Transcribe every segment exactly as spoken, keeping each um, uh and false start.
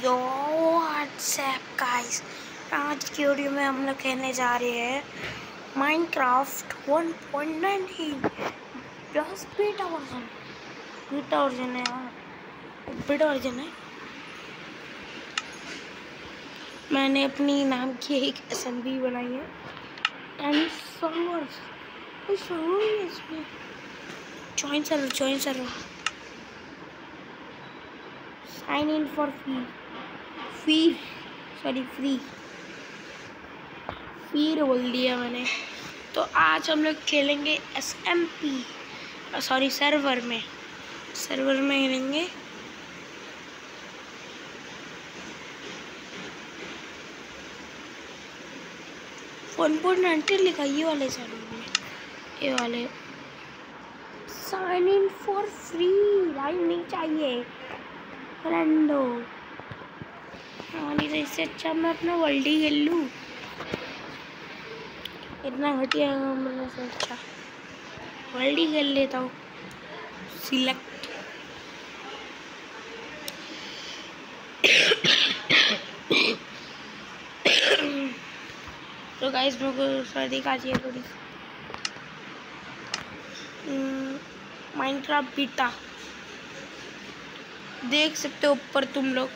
यो WhatsApp guys, आज की video में हम लोग खेलने जा रहे हैं Minecraft one point nineteen plus beta version. Beta version है यार, बीटा वर्जन है। मैंने अपनी नाम की एक एसएमबी बनाई है एंड सर्वर्स कोई सर्वर है इसमें। Join server join server sign in for free free sorry free free बोल दिया मैंने। तो आज हम लोग खेलेंगे S M P sorry server में सर्वर में खेलेंगे। वन पॉइंट नाइनटीन लिखा ये वाले सर्वर में, ये वाले sign in for free line नहीं चाहिए फ्रेंडो। हाँ नहीं तो इससे अच्छा मैं अपना वर्ल्ड ही खेल लूँ, इतना घटिया मतलब से अच्छा वर्ल्ड ही खेल लेता हूँ। सिलेक्ट तो गाइस मेरे को सर्दी खांसी है थोड़ी। माइनक्राफ्ट बीटा देख सकते हो ऊपर तुम लोग।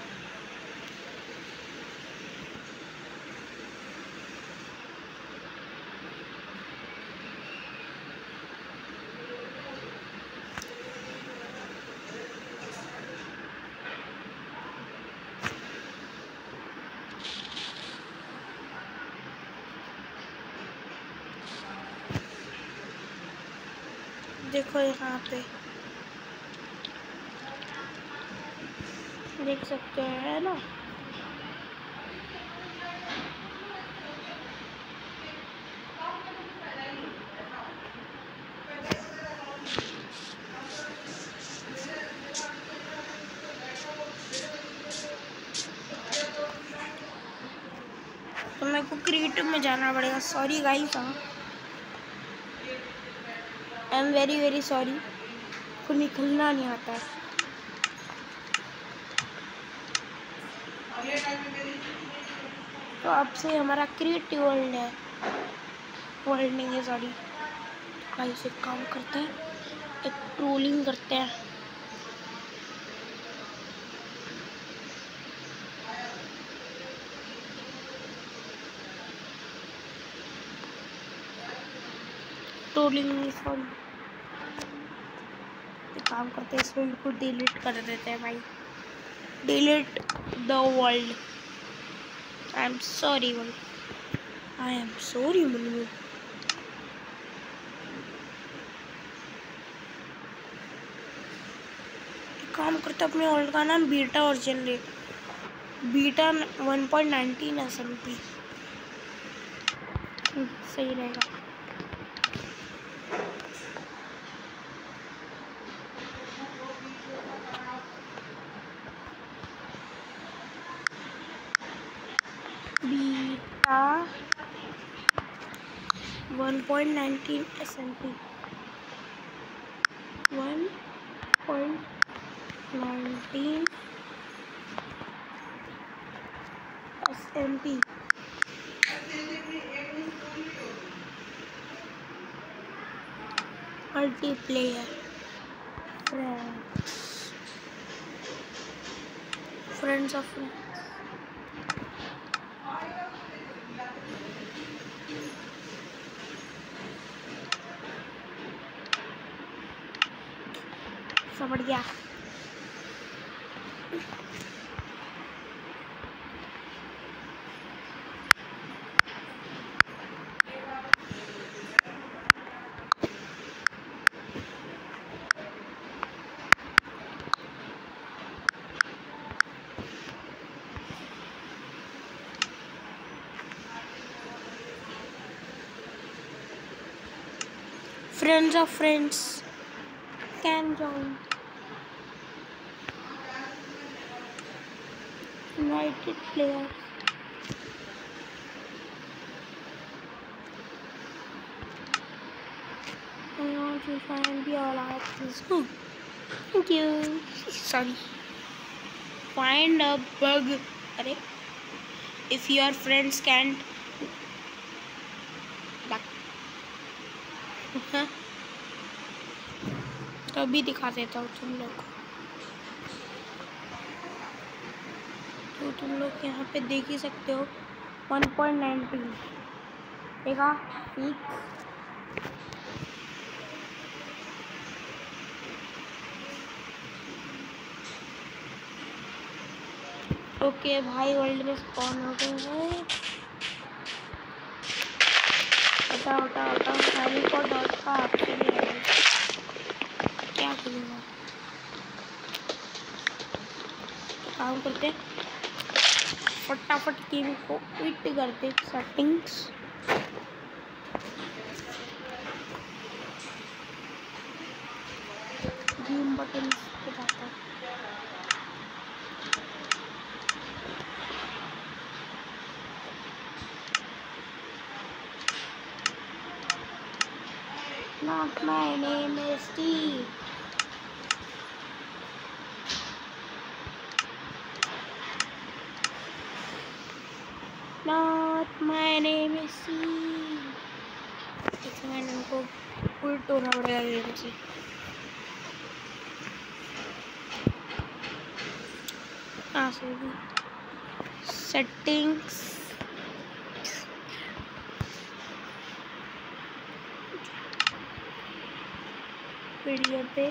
देखो यहाँ पे देख सकते हैं ना, तो मेरे को क्रिएटिव में जाना पड़ेगा। सॉरी गाइस, हाँ I am very very sorry, को निकलना नहीं आता है। तो अब से हमारा क्रिएटिव वर्ल्ड है, वर्ल्ड नहीं है सॉरी। गाइस एक काम करते हैं, एक ट्रोलिंग करते हैं। ट्रोलिंग सॉरी, एक काम करते हैं, इस वर्ल्ड को डिलीट कर देते हैं भाई। Delete the world. I am sorry Manu, I am sorry Manu. एक काम करते अपने वर्ल्ड का नाम बीटा वर्जन ले, beta one point nineteen S M P सही रहेगा। Beta one point nineteen S M P one point nineteen S M P multiplayer friends friends of friends. सब बढ़िया। Friends of friends can join. United players. I want to find the all out. Thank you. Sorry. find a bug. अरे if your friends can't तभी दिखा देता हूँ तुम लोग को। तो तुम लोग यहाँ पे देख ही सकते हो वन पॉइंट नाइनटीन देखा पीक। ओके भाई वर्ल्ड में स्पॉन हो गए हैं। हटा हटा हटा सारी को डॉट का ऑप्शन है। क्या करूँगा काम करते फटाफट गेम को क्विट करते सेटिंग्स गेम बटन पे जाता है। Not my name is Steve. Not my name is Steve. एक मिनट उनको उल्ट होना पड़ेगा गेम से। हाँ सही सेटिंग्स वीडियो पे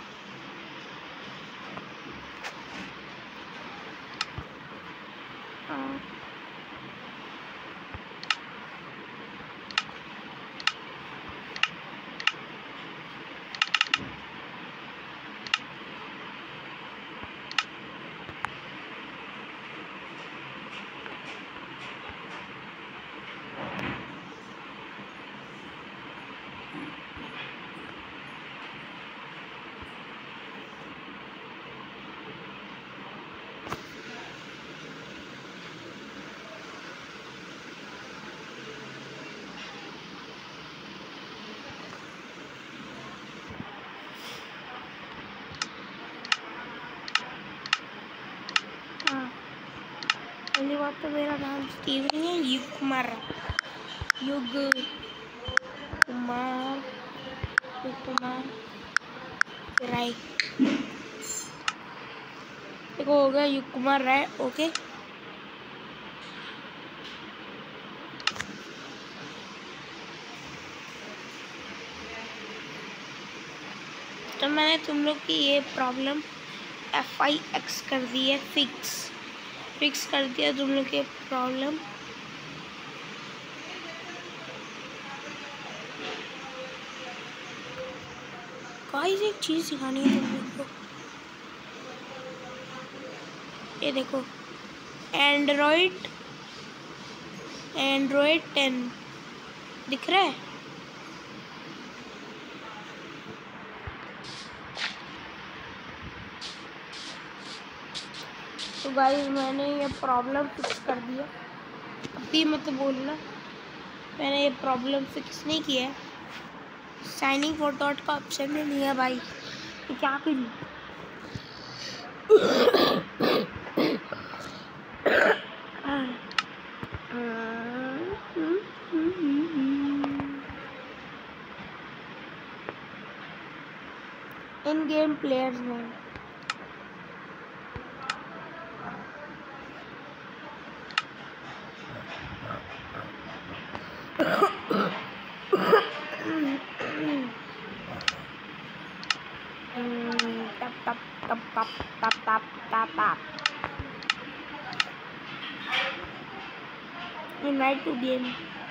हाँ पहली बात तो मेरा नाम स्टीव नहीं है, युग कुमार युग कुमार युग कुमार राय। देखो हो गया युग कुमार राय। ओके तो मैंने तुम लोग की ये प्रॉब्लम एफ आई एक्स कर दी है, फिक्स फिक्स कर दिया तुम लोग की प्रॉब्लम। गाइस एक चीज़ सिखानी है तुम लोग को। ये देखो एंड्रॉइड एंड्रॉइड टेन दिख रहा है। तो गाइस मैंने ये प्रॉब्लम फिक्स कर दिया। अभी मत बोलना मैंने ये प्रॉब्लम फिक्स नहीं किया है। साइनिंग फॉर डॉट का ऑप्शन नहीं है भाई, तो क्या करूँ। इन गेम प्लेयर्स में tap tap tap tap tap tap tap. Invite to game.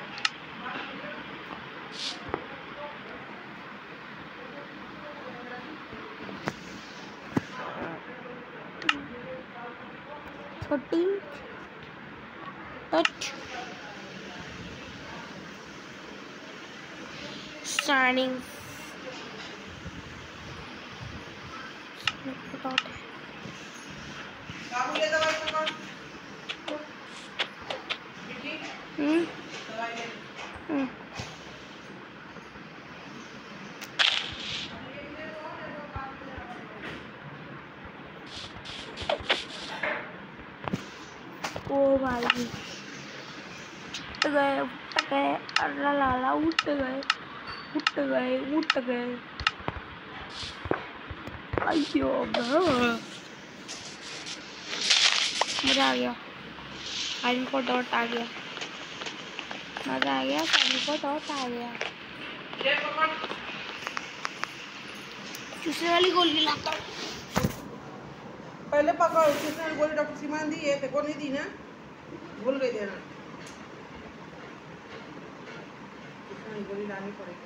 Thirteen. Touch. Signing. Hmm. Hmm. ओ भाई उठ गए उठ गए अल्लाह लाला उठ गए उठ गए उठ गए अयो मजा आ गया साइन को डॉट आ गया मजा आ गया साइन को डॉट आ गया दूसरी वाली गोली लाता पहले पकड़ दूसरी वाली गोली डॉक्टर सीमा दी है तेको नहीं दी ना भूल गई देना दूसरी वाली गोली लानी पड़ेगी